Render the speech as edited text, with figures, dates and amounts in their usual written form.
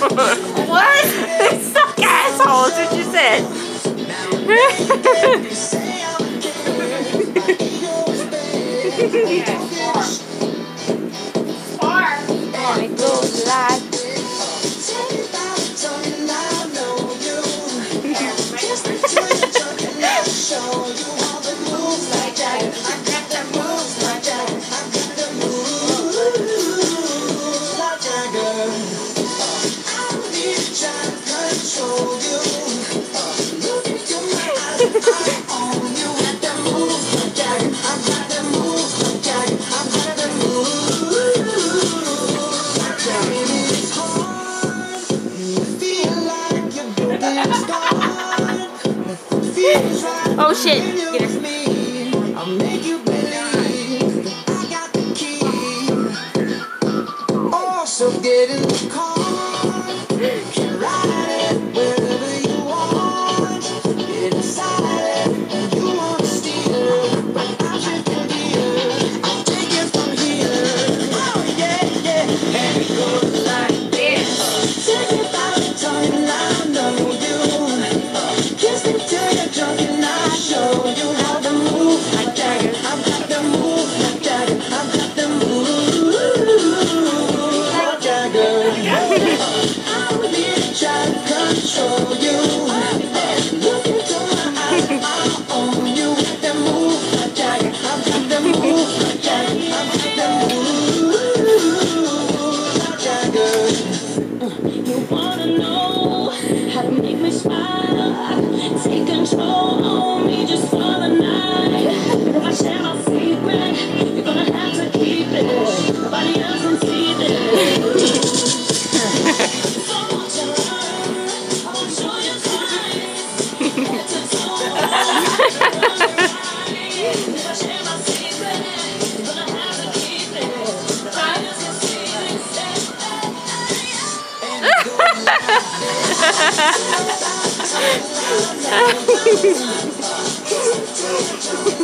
What? They suck assholes, what you said. And it goes like oh shit. Get her. I'll make you believe I got the key. Also get in the car, can ride it wherever you want. Get inside it, you want to steal it, but I should be here. I'll take it from here. Oh yeah, yeah. And it goes like this. Take it by the tongue, I know you. Kiss me till you're drunk and I show you how to move like Jagger. I've got to move like Jagger. I've got to move like Jagger. I really try to control you. Look into my eyes, I own you. Got to move like Jagger. I've got to move like Jagger. I've got to move like Jagger. You wanna know how to make me smile? Take control on me just for the night. If I share my secret, you're gonna have to keep it. Nobody else can see this. So won't you learn? I won't show you time. If I share my secret, you're gonna have to keep it. Nobody else can see this. And it goes like